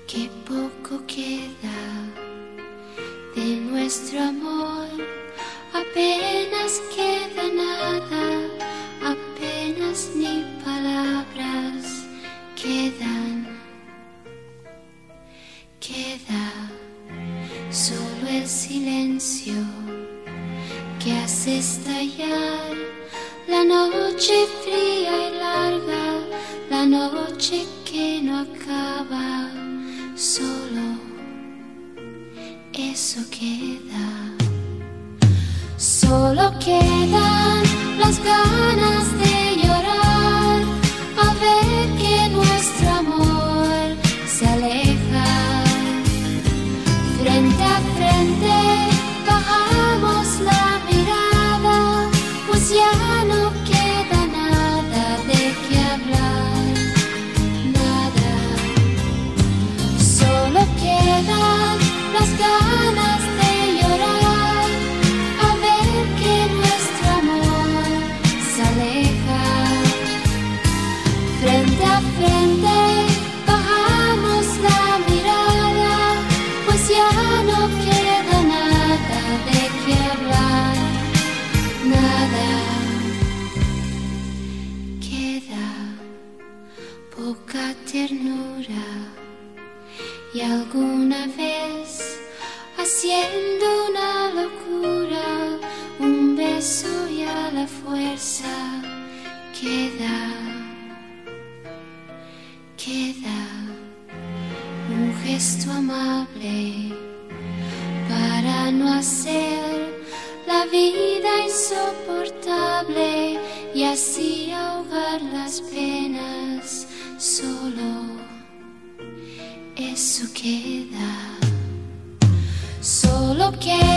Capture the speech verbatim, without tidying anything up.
que poco queda de nuestro amor, apenas queda nada, apenas ni palabras quedan, queda solo el silencio que hace estallar la noche fría y larga, la noche que no acaba, solo eso queda. Solo quedan las ganas de llorar al ver que nuestro amor se aleja. Frente a frente bajamos la mirada, pues ya no queda nada de qué hablar, nada. Solo quedan las ganas de llorar al ver que nuestro amor se aleja. Frente a frente bajamos la mirada, pues ya no queda nada de qué hablar, nada. Queda poca ternura y alguna vez, haciendo una locura, un beso y a la fuerza queda, queda un gesto amable para no hacer la vida insoportable y así ahogar las penas. Solo eso queda, solo queda